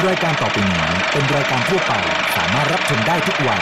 รายการต่อไปนี้เป็นรายการทั่วไปสามารถรับชมได้ทุกวัย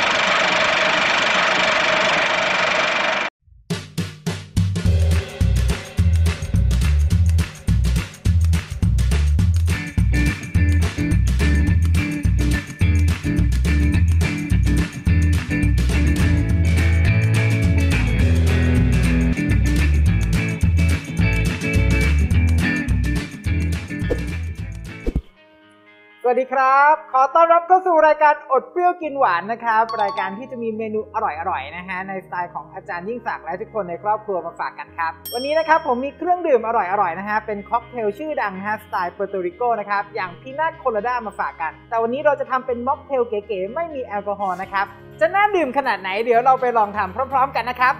สวัสดีครับขอต้อนรับเข้าสู่รายการอดเปรี้ยวกินหวานนะครับรายการที่จะมีเมนูอร่อยๆนะฮะในสไตล์ของอาจารย์ยิ่งศักดิ์และทุกคนในครอบครัวมาฝากกันครับวันนี้นะครับผมมีเครื่องดื่มอร่อยๆนะฮะเป็นค็อกเทลชื่อดังนะฮะสไตล์เปอร์โตริโกนะครับอย่างพีนัทโคลาด้ามาฝากกันแต่วันนี้เราจะทำเป็นม็อกเทลเก๋ๆไม่มีแอลกอฮอล์นะครับจะน่าดื่มขนาดไหนเดี๋ยวเราไปลองทำพร้อมๆกันนะครับ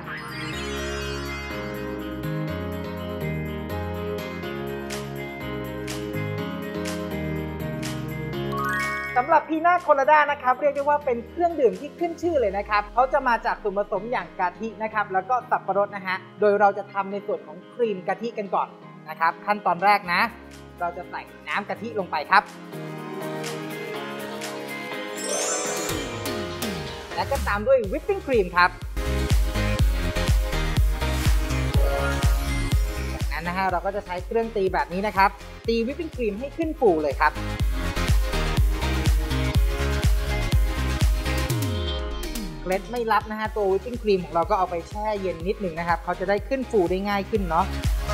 สำหรับพีนัทโคลาด้านะครับเรียกได้ว่าเป็นเครื่องดื่มที่ขึ้นชื่อเลยนะครับเขาจะมาจากส่วนผสมอย่างกะทินะครับแล้วก็สับปะรดนะฮะโดยเราจะทำในส่วนของครีมกะทิกันก่อนนะครับขั้นตอนแรกนะเราจะใส่น้ำกะทิลงไปครับและก็ตามด้วยวิปปิ้งครีมครับจากนั้นนะฮะเราก็จะใช้เครื่องตีแบบนี้นะครับตีวิปปิ้งครีมให้ขึ้นฟูเลยครับเคล็ดไม่ลับนะฮะตัววิปปิ้งครีมของเราก็เอาไปแช่เย็นนิดนึงนะครับเขาจะได้ขึ้นฟูได้ง่ายขึ้นเนาะ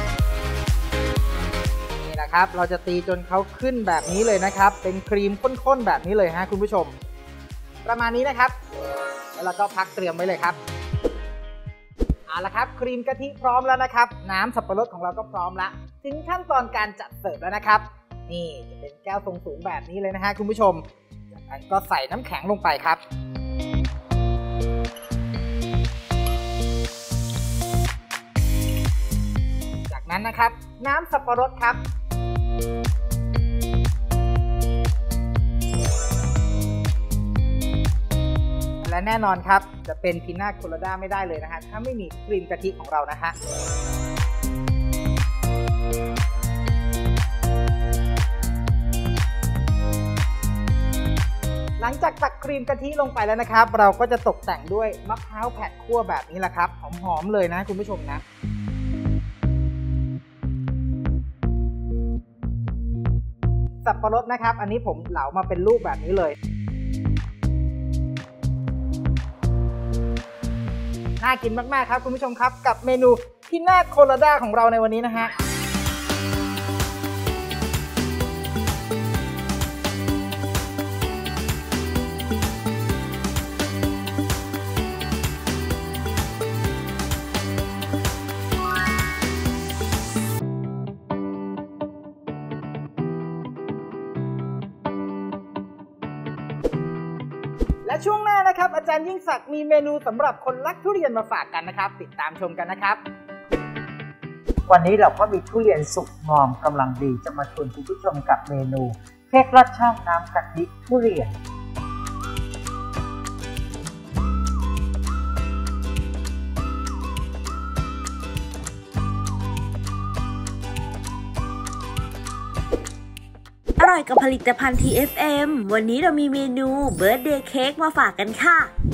นี่นะครับเราจะตีจนเขาขึ้นแบบนี้เลยนะครับเป็นครีมข้นๆแบบนี้เลยฮะคุณผู้ชมประมาณนี้นะครับแล้วเราก็พักเตรียมไว้เลยครับเอาละครับครีมกะทิพร้อมแล้วนะครับน้ำสับปะรดของเราก็พร้อมละถึงขั้นตอนการจัดเสิร์ฟแล้วนะครับนี่จะเป็นแก้วทรงสูงแบบนี้เลยนะฮะคุณผู้ชมจากนั้นก็ใส่น้ำแข็งลงไปครับนั้นนะครับน้ำสับปะรดครับและแน่นอนครับจะเป็นพีนัทโคลาด้าไม่ได้เลยนะฮะถ้าไม่มีครีมกะทิของเรานะฮะหลังจากตักครีมกะทิลงไปแล้วนะครับเราก็จะตกแต่งด้วยมะพร้าวแผ่นคั่วแบบนี้แหละครับหอมๆเลยนะคุณผู้ชมนะสับปะรดนะครับอันนี้ผมเหลามาเป็นลูกแบบนี้เลยน่ากินมากๆครับคุณผู้ชมครับกับเมนูพีนัทโคลาด้าของเราในวันนี้นะฮะและช่วงหน้านะครับอาจารย์ยิ่งศักดิ์มีเมนูสำหรับคนรักทุเรียนมาฝากกันนะครับติดตามชมกันนะครับวันนี้เราก็มีทุเรียนสุกงอมกำลังดีจะมาชวนคุณผู้ชมกับเมนูเค้กรสช่องน้ำกะทิทุเรียนอร่อยกับผลิตภัณฑ์ TFM วันนี้เรามีเมนูเบิร์ธเดย์เค้กมาฝากกันค่ะ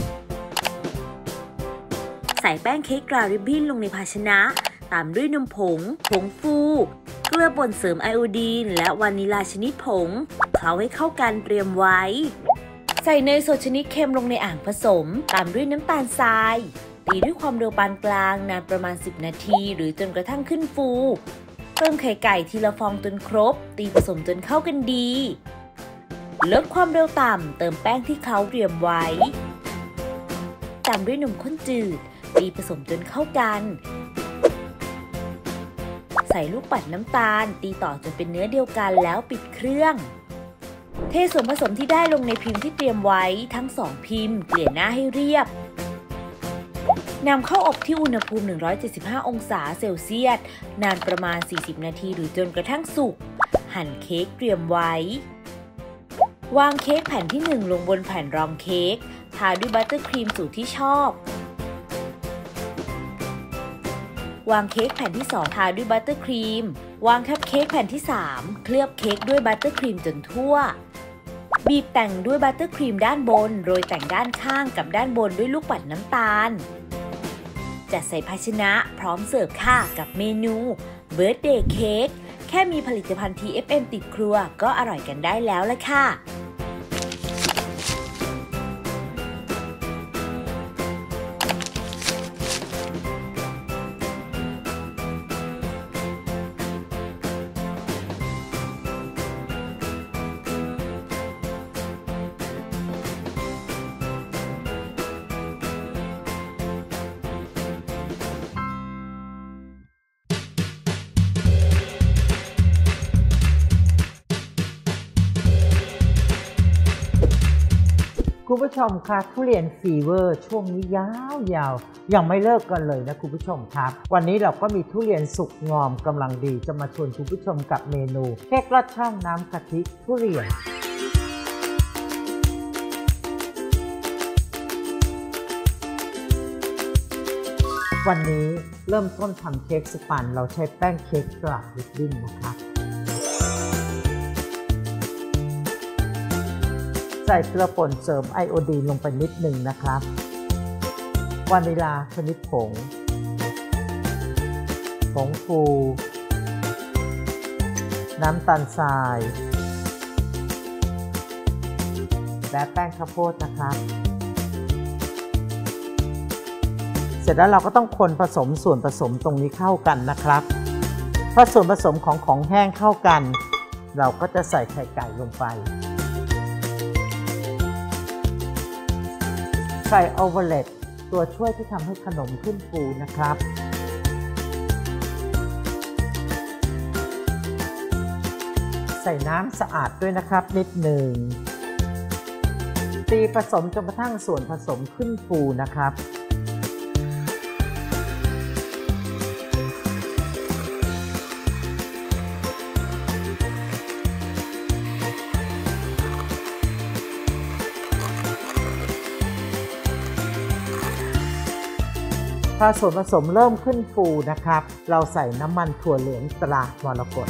ใส่แป้งเค้กกราวริบบิ้นลงในภาชนะตามด้วยนมผงฟูเกลือป่นเสริมไอโอดีนและวานิลาชนิดผงเคล้าให้เข้ากันเตรียมไว้ใส่เนยสดชนิดเค็มลงในอ่างผสมตามด้วยน้ำตาลทรายตีด้วยความเร็วปานกลางนานประมาณ10นาทีหรือจนกระทั่งขึ้นฟูเติมไข่ไก่ทีละฟองจนครบตีผสมจนเข้ากันดีลดความเร็วต่ำเติมแป้งที่เคล้าเตรียมไว้ตามด้วยนมข้นจืดตีผสมจนเข้ากันใส่ลูกปัดน้ำตาลตีต่อจนเป็นเนื้อเดียวกันแล้วปิดเครื่องเทส่วนผสมที่ได้ลงในพิมพ์ที่เตรียมไว้ทั้ง2พิมพ์เกลี่ยหน้าให้เรียบนำเข้าอบที่อุณหภูมิ175องศาเซลเซียสนานประมาณ40นาทีหรือจนกระทั่งสุกหั่นเค้กเตรียมไว้วางเค้กแผ่นที่1ลงบนแผ่นรองเค้กทาด้วยบัตเตอร์ครีมสูตรที่ชอบวางเค้กแผ่นที่2ทาด้วยบัตเตอร์ครีมวางคัพเค้กแผ่นที่ 3 เคลือบเค้กด้วยบัตเตอร์ครีมจนทั่วบีบแต่งด้วยบัตเตอร์ครีมด้านบนโรยแต่งด้านข้างกับด้านบนด้วยลูกปัดน้ำตาลจัดใส่ภาชนะพร้อมเสิร์ฟค่ะกับเมนูเบิร์ธเดย์เค้กแค่มีผลิตภัณฑ์ TFM ติดครัวก็อร่อยกันได้แล้วละค่ะคุณผู้ชมคะทุเรียนฟีเวอร์ช่วงนี้ยาวๆยังไม่เลิกกันเลยนะคุณผู้ชมครับวันนี้เราก็มีทุเรียนสุกงอมกำลังดีจะมาชวนคุณผู้ชมกับเมนูเค้กลอดช่องน้ำกะทิทุเรียนวันนี้เริ่มต้นทำเค้กสปันเราใช้แป้งเค้กกราบริบบิ้นนะครับใส่เกลือป่นเสริมไอโอดีนลงไปนิดหนึ่งนะครับวานิลาชนิดผงฟูน้ำตาลทรายและแป้งข้าวโพดนะครับเสร็จแล้วเราก็ต้องคนผสมส่วนผสมตรงนี้เข้ากันนะครับพอส่วนผสมของแห้งเข้ากันเราก็จะใส่ไข่ไก่ลงไปใส่โอเวอร์เลตตัวช่วยที่ทำให้ขนมขึ้นฟูนะครับใส่น้ำสะอาดด้วยนะครับนิดหนึ่งตีผสมจนกระทั่งส่วนผสมขึ้นฟูนะครับพอส่วนผสมเริ่มขึ้นฟูนะครับเราใส่น้ำมันถั่วเหลืองตรามรกต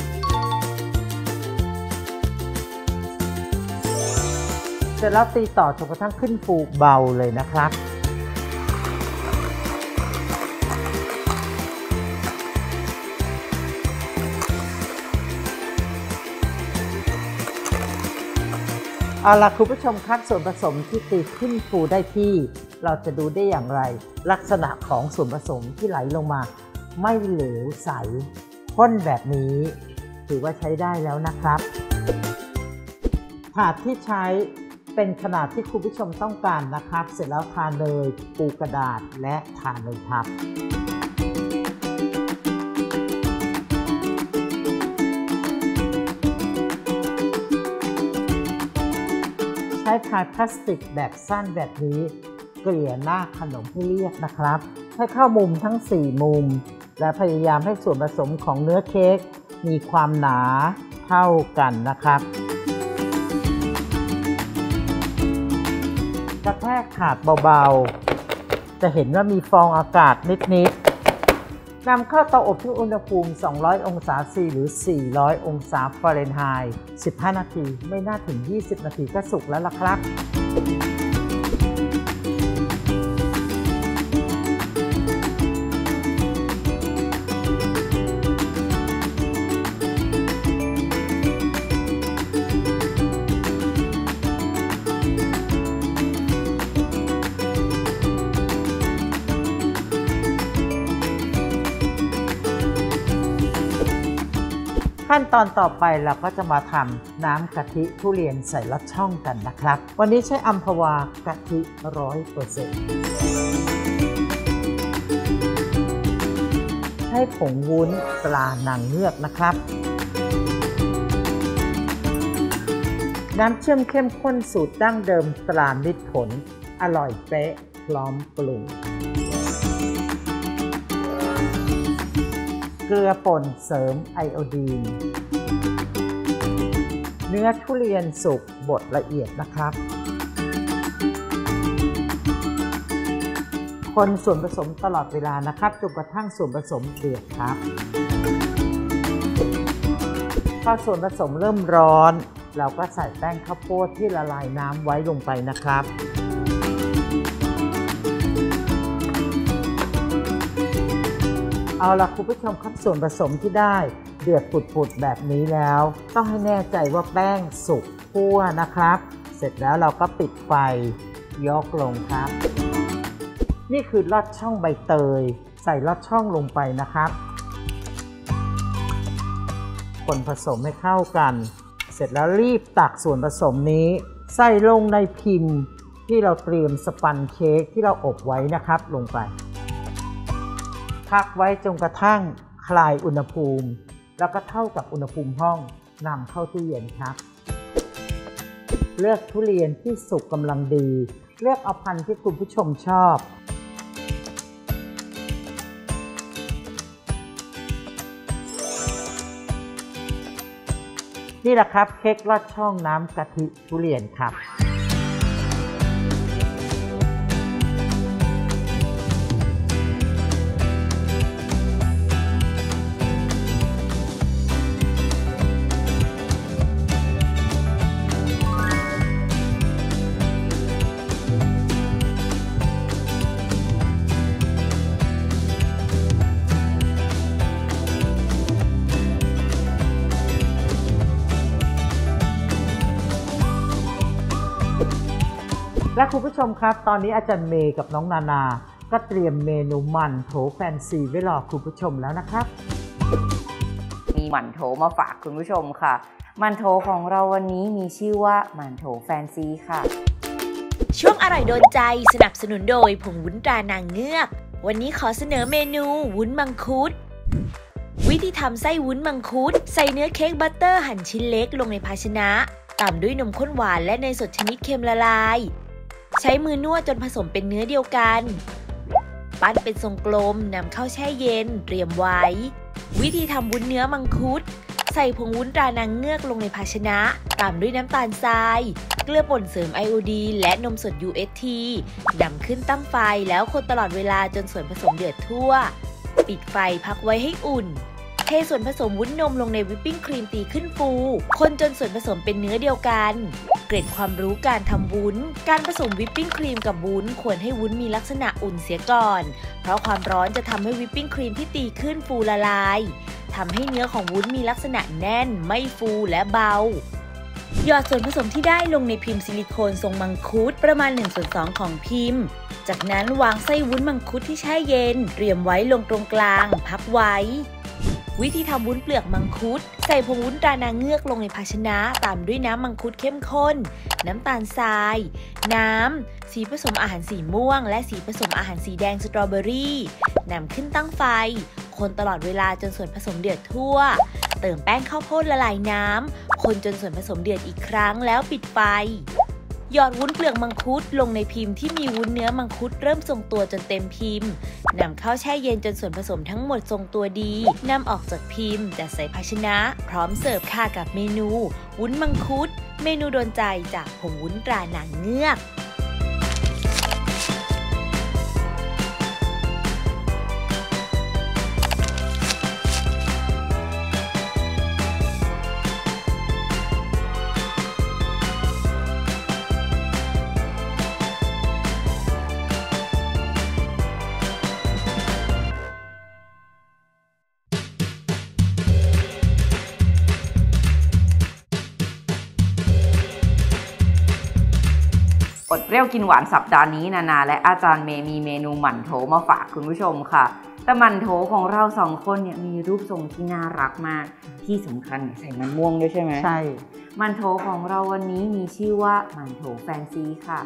เสร็จแล้วตีต่อจนกระทั่งขึ้นฟูเบาเลยนะครับเอาล่ะคุณผู้ชมครับส่วนผสมที่ตีขึ้นฟูได้ที่เราจะดูได้อย่างไรลักษณะของส่วนผสมที่ไหลลงมาไม่เหลวใสข้นแบบนี้ถือว่าใช้ได้แล้วนะครับถาดที่ใช้เป็นขนาดที่คุณผู้ชมต้องการนะครับเสร็จแล้วทาเนยปูกระดาษและทาเนยทับใช้พายพลาสติกแบบสั้นแบบนี้เกลี่ยหน้าขนมให้เรียบนะครับให้เข้ามุมทั้ง4มุมและพยายามให้ส่วนผสมของเนื้อเค้กมีความหนาเท่ากันนะครับกระแทกถาดเบาๆจะเห็นว่ามีฟองอากาศนิดๆนำเข้าเตาอบที่อุณหภูมิ200องศาซีหรือ400องศาฟาเรนไฮต์15นาทีไม่น่าถึง20นาทีก็สุกแล้วล่ะครับขั้นตอนต่อไปเราก็จะมาทำน้ำกะทิทุเรียนใส่ลอดช่องกันนะครับวันนี้ใช้อัมพวากะทิ 100% ใช้ผงวุ้นตรานางเงือกนะครับน้ำเชื่อมเข้มข้นสูตรดั้งเดิมตรามิตรผลอร่อยเป๊ะพร้อมปรุงเกลือป่นเสริมไอโอดีนเนื้อทุเรียนสุกบดละเอียดนะครับคนส่วนผสมตลอดเวลานะครับจนกระทั่งส่วนผสมเดือดครับพอส่วนผสมเริ่มร้อนเราก็ใส่แป้งข้าวโพดที่ละลายน้ำไว้ลงไปนะครับเอาล่ะคุณผู้ชมครับส่วนผสมที่ได้เดือดปุดๆแบบนี้แล้วต้องให้แน่ใจว่าแป้งสุกทั่วนะครับเสร็จแล้วเราก็ปิดไฟยกลงครับนี่คือลอดช่องใบเตยใส่ลอดช่องลงไปนะครับคนผสมให้เข้ากันเสร็จแล้วรีบตักส่วนผสมนี้ใส่ลงในพิมพ์ที่เราเตรียมสปันเค้กที่เราอบไว้นะครับลงไปพักไว้จนกระทั่งคลายอุณหภูมิแล้วก็เท่ากับอุณหภูมิห้องนำเข้าตู้เย็นครับเลือกทุเรียนที่สุกกำลังดีเลือกเอาพันธุ์ที่คุณผู้ชมชอบนี่แหละครับเค้กลอดช่องน้ำกะทิทุเรียนครับและคุณผู้ชมครับตอนนี้อาจารย์เมย์กับน้องนานาก็เตรียมเมนูหมั่นโถแฟนซีไว้รอคุณผู้ชมแล้วนะครับมีหมั่นโถมาฝากคุณผู้ชมค่ะหมั่นโถของเราวันนี้มีชื่อว่าหมั่นโถแฟนซีค่ะช่วงอร่อยโดนใจสนับสนุนโดยผงวุ้นตรานางเงือกวันนี้ขอเสนอเมนูวุ้นมังคุดวิธีทำไส้วุ้นมังคุดใส่เนื้อเค้กบัตเตอร์หั่นชิ้นเล็กลงในภาชนะตามด้วยนมข้นหวานและเนยสดชนิดเค็มละลายใช้มือนวดจนผสมเป็นเนื้อเดียวกันปั้นเป็นทรงกลมนำเข้าแช่เย็นเตรียมไว้วิธีทำวุ้นเนื้อมังคุดใส่ผงวุ้นตรานางเงือกลงในภาชนะตามด้วยน้ำตาลทรายเกลือป่นเสริมไอโอดีนและนมสด UHT นำขึ้นตั้งไฟแล้วคนตลอดเวลาจนส่วนผสมเดือดทั่วปิดไฟพักไว้ให้อุ่นเทส่วนผสมวุ้นนมลงในวิปปิ้งครีมตีขึ้นฟูคนจนส่วนผสมเป็นเนื้อเดียวกันเกร็ดความรู้การทำวุ้นการผสมวิปปิ้งครีมกับวุ้นควรให้วุ้นมีลักษณะอุ่นเสียก่อนเพราะความร้อนจะทำให้วิปปิ้งครีมที่ตีขึ้นฟูละลายทำให้เนื้อของวุ้นมีลักษณะแน่นไม่ฟูและเบาหยอดส่วนผสมที่ได้ลงในพิมพ์ซิลิโคนทรงมังคุดประมาณ 1/2 ของพิมพ์จากนั้นวางไส้วุ้นมังคุดที่แช่เย็นเตรียมไว้ลงตรงกลางพักไว้วิธีทำวุ้นเปลือกมังคุดใส่ผงวุ้นตรานางเงือกลงในภาชนะตามด้วยน้ำมังคุดเข้มข้นน้ำตาลทรายน้ำสีผสมอาหารสีม่วงและสีผสมอาหารสีแดงสตรอเบอรี่นำขึ้นตั้งไฟคนตลอดเวลาจนส่วนผสมเดือดทั่วเติมแป้งข้าวโพดละลายน้ำคนจนส่วนผสมเดือดอีกครั้งแล้วปิดไฟหยอดวุ้นเปลือกมังคุดลงในพิมพ์ที่มีวุ้นเนื้อมังคุดเริ่มทรงตัวจนเต็มพิมพ์นำเข้าแช่เย็นจนส่วนผสมทั้งหมดทรงตัวดีนำออกจากพิมพ์จัดใส่ภาชนะพร้อมเสิร์ฟค่ะกับเมนูวุ้นมังคุดเมนูโดนใจจากผงวุ้นตรานางเงือกอดเปรี้ยวกินหวานสัปดาห์นี้นานาและอาจารย์เมย์มีเมนูหมั่นโถมาฝากคุณผู้ชมค่ะแต่หมั่นโถของเราสองคนเนี่ยมีรูปทรงที่น่ารักมากที่สำคัญใส่มันม่วงด้วยใช่ไหมใช่หมั่นโถของเราวันนี้มีชื่อว่าหมั่นโถแฟนซีค่ะ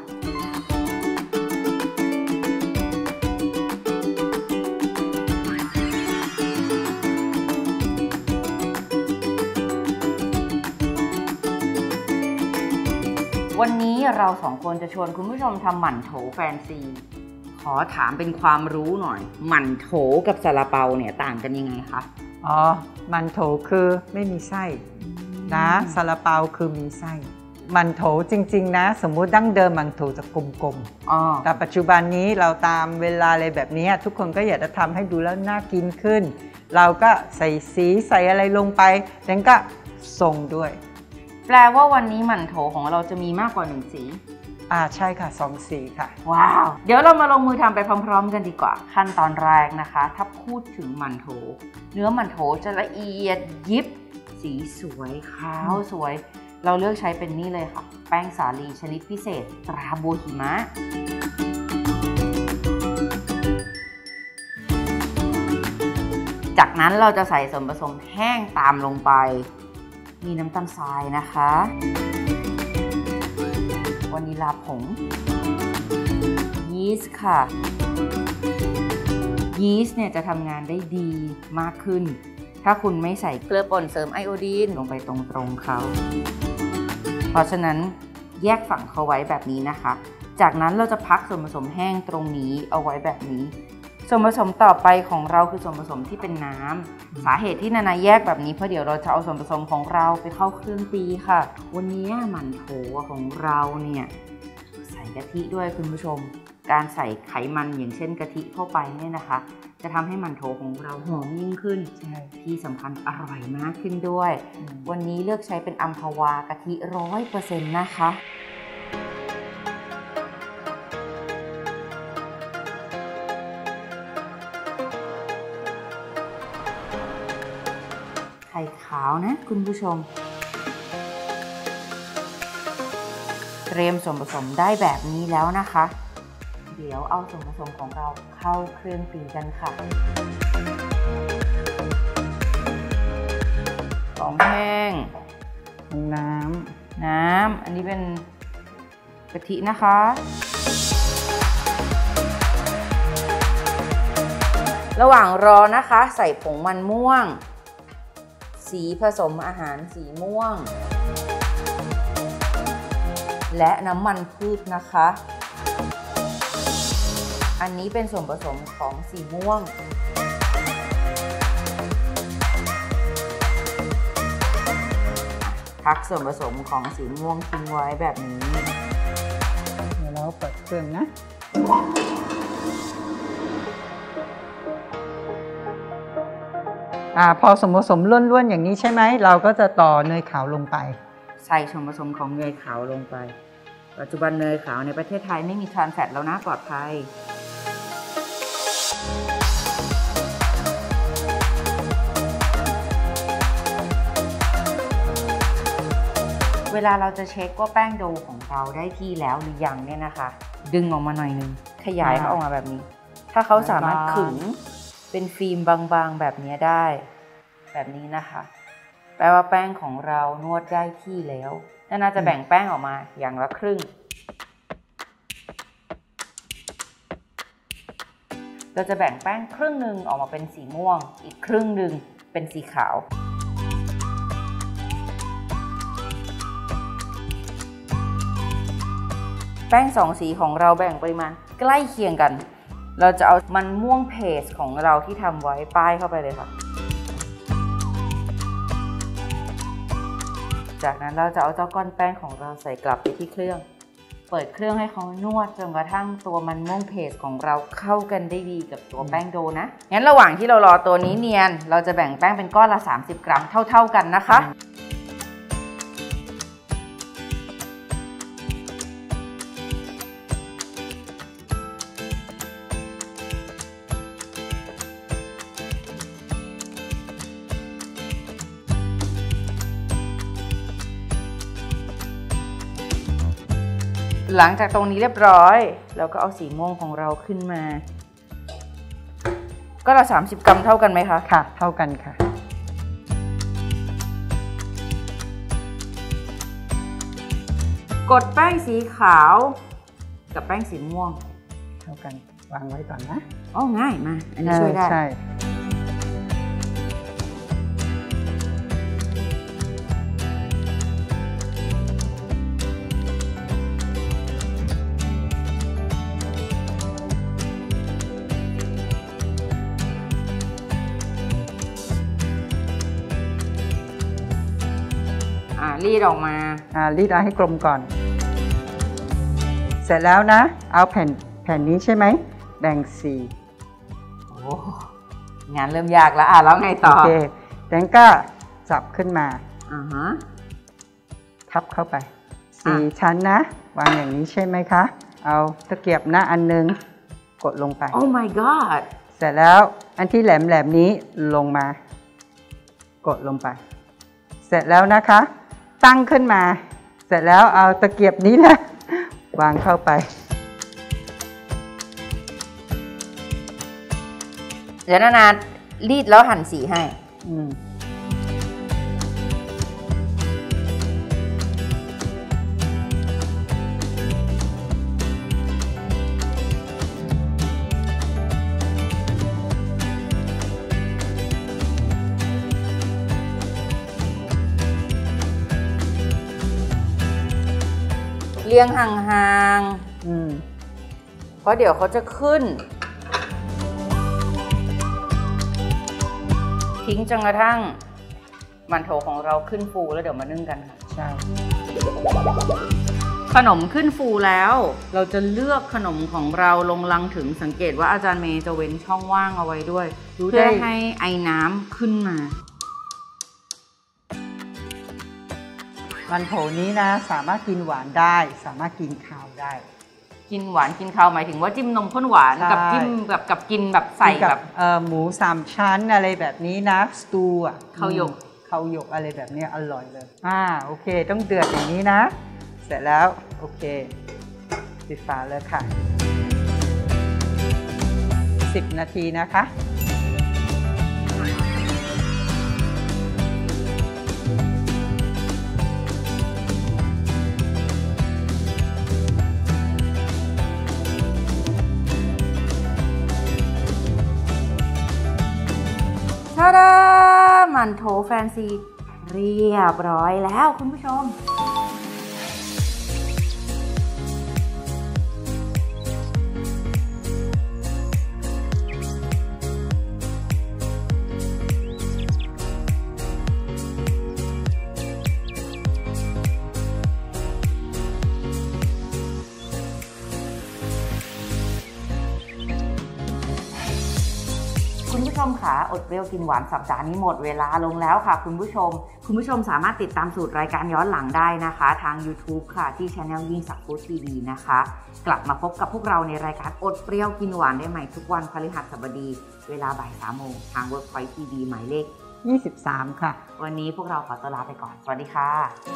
วันนี้เราสองคนจะชวนคุณผู้ชมทำหมั่นโถแฟนซีขอถามเป็นความรู้หน่อยหมั่นโถกับซาลาเปาเนี่ยต่างกันยังไงคะอ๋อหมั่นโถคือไม่มีไส้นะซาลาเปาคือมีไส้หมั่นโถจริงๆนะสมมุติดั้งเดิมหมั่นโถจะกลมๆแต่ปัจจุบันนี้เราตามเวลาอะไรแบบนี้ทุกคนก็อยากจะทำให้ดูแล้วน่ากินขึ้นเราก็ใส่สีใส่อะไรลงไปแล้วก็ทรงด้วยแปลว่าวันนี้หมั่นโถของเราจะมีมากกว่า1 สีใช่ค่ะ2 สีค่ะว้าวเดี๋ยวเรามาลงมือทำไปพร้อมๆกันดีกว่าขั้นตอนแรกนะคะถ้าพูดถึงหมั่นโถเนื้อหมั่นโถจะละเอียดยิบสีสวยขาวสวยเราเลือกใช้เป็นนี่เลยค่ะแป้งสาลีชนิดพิเศษตราบัวหิมะจากนั้นเราจะใส่ส่วนผสมแห้งตามลงไปมีน้ำตาลทรายนะคะวานิลลาผงยีสต์ค่ะยีสต์เนี่ยจะทำงานได้ดีมากขึ้นถ้าคุณไม่ใส่เกลือป่นเสริมไอโอดีนลงไปตรงๆเขาเพราะฉะนั้นแยกฝั่งเขาไว้แบบนี้นะคะจากนั้นเราจะพักส่วนผสมแห้งตรงนี้เอาไว้แบบนี้ส่วนผสมต่อไปของเราคือส่วนผสมที่เป็นน้ำสาเหตุที่นานาแยกแบบนี้เพราะเดี๋ยวเราจะเอาส่วนผสมของเราไปเข้าเครื่องตีค่ะวันนี้หมั่นโถของเราเนี่ยใส่กะทิด้วยคุณผู้ชมการใส่ไขมันอย่างเช่นกะทิเข้าไปเนี่ยนะคะจะทำให้หมั่นโถของเราหอมยิ่งขึ้นที่สำคัญอร่อยมากขึ้นด้วยวันนี้เลือกใช้เป็นอัมพวากะทิ 100% นะคะไข่ขาวนะคุณผู้ชมเตรียมส่วนผสมได้แบบนี้แล้วนะคะเดี๋ยวเอาส่วนผสมของเราเข้าเครื่องตีกันค่ะของแห้งน้ำอันนี้เป็นกะทินะคะระหว่างรอนะคะใส่ผงมันม่วงสีผสมอาหารสีม่วงและน้ำมันพืชนะคะอันนี้เป็นส่วนผสมของสีม่วงพักส่วนผสมของสีม่วงทิ้งไว้แบบนี้เดี๋ยวเราเปิดเครื่องนะพอส่วนผสมล้วนๆอย่างนี้ใช่ไหมเราก็จะต่อเนยขาวลงไปใส่ส่วนผสมของเนยขาวลงไปปัจจุบันเนยขาวในประเทศไทยไม่มีทรานแฟตแล้วนะปลอดภัยเวลาเราจะเช็คว่าแป้งโดของเราได้ที่แล้วหรือยังเนี่ยนะคะดึงออกมาหน่อยนึงขยายเขาออกมาแบบนี้ถ้าเขาสามารถขึงเป็นฟิล์มบางๆแบบนี้ได้แบบนี้นะคะแปลว่าแป้งของเรานวดได้ที่แล้วน่าจะแบ่งแป้งออกมาอย่างละครึ่งเราจะแบ่งแป้งครึ่งหนึ่งออกมาเป็นสีม่วงอีกครึ่งหนึ่งเป็นสีขาวแป้ง2 สีของเราแบ่งปริมาณใกล้เคียงกันเราจะเอามันม่วงเพสของเราที่ทำไว้ป้ายเข้าไปเลยค่ะจากนั้นเราจะเอาเจ้าก้อนแป้งของเราใส่กลับไปที่เครื่องเปิดเครื่องให้เขานวดจนกระทั่งตัวมันม่วงเพสของเราเข้ากันได้ดีกับตัวแป้งโดนะงั้นระหว่างที่เรารอตัวนี้เนียนเราจะแบ่งแป้งเป็นก้อนละ30 กรัมเท่าๆกันนะคะหลังจากตรงนี้เรียบร้อยเราก็เอาสีม่วงของเราขึ้นมาก็ละ30 กรัมเท่ากันไหมคะค่ะเท่ากันค่ะกดแป้งสีขาวกับแป้งสีม่วงเท่ากันวางไว้ก่อนนะง่ายมาอันนี้ช่วยได้ใช่รีดออกมารีดให้กลมก่อนเสร็จแล้วนะเอาแผ่นนี้ใช่ไหมแบ่งสีโอ้งานเริ่มยากแล้วแล้วไงต่อโอเคแตงก็จับขึ้นมาทับเข้าไป4 ชั้นนะวางอย่างนี้ใช่ไหมคะเอาตะเกียบหน้าอันนึงกดลงไป Oh my god เสร็จแล้วอันที่แหลมนี้ลงมากดลงไปเสร็จแล้วนะคะตั้งขึ้นมาเสร็จแล้วเอาตะเกียบนี้นะวางเข้าไปเดี๋ยวนารีดแล้วหั่นสีให้เรียงห่างๆเพราะเดี๋ยวเขาจะขึ้นทิ้งจนกระทั่งมันโถของเราขึ้นฟูแล้วเดี๋ยวมานึ่งกันค่ะใช่ขนมขึ้นฟูแล้วเราจะเลือกขนมของเราลงลังถึงสังเกตว่าอาจารย์เมย์จะเว้นช่องว่างเอาไว้ด้วยเพื่อให้ไอ้น้ำขึ้นมามันโถนี้นะสามารถกินหวานได้สามารถกินข้าวได้กินหวานกินข้าวหมายถึงว่าจิ้มนมข้นหวานกับจิ้มกับกินแบบใส่แบบหมู3 ชั้นอะไรแบบนี้นะสตูอ่ะข้าวหยกอะไรแบบนี้อร่อยเลยโอเคต้องเดือดอย่างนี้นะเสร็จแล้วโอเคปิดฝาเลยค่ะ10 นาทีนะคะทาดามันโถแฟนซีเรียบร้อยแล้วคุณผู้ชมคุณผู้ชมค่ะอดเปรี้ยวกินหวานสัปดาห์นี้หมดเวลาลงแล้วค่ะคุณผู้ชมสามารถติดตามสูตรรายการย้อนหลังได้นะคะทาง YouTube ค่ะที่ Channel ยิ่งศักดิ์ฟู้ดทีวีนะคะกลับมาพบกับพวกเราในรายการอดเปรี้ยวกินหวานได้ใหม่ทุกวันพฤหัสบดีเวลาบ่าย 3 โมงทาง Workpoint TV หมายเลข 23ค่ะวันนี้พวกเราขอตัวลาไปก่อนสวัสดีค่ะ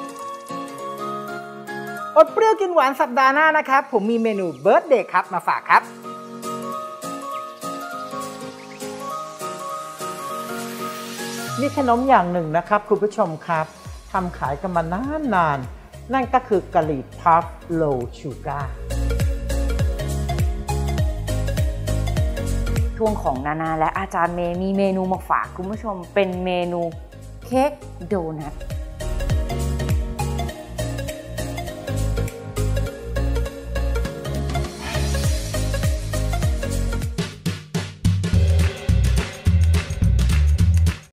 อดเปรี้ยวกินหวานสัปดาห์หน้านะครับผมมีเมนูเบิร์ธเดย์ครับมาฝากครับมีขนมอย่างหนึ่งนะครับคุณผู้ชมครับทำขายกันมานานนั่นก็คือกะหรี่พัฟโลชูการ์ช่วงของนาและอาจารย์เมย์มีเมนูมาฝากคุณผู้ชมเป็นเมนูเค้กโดนัท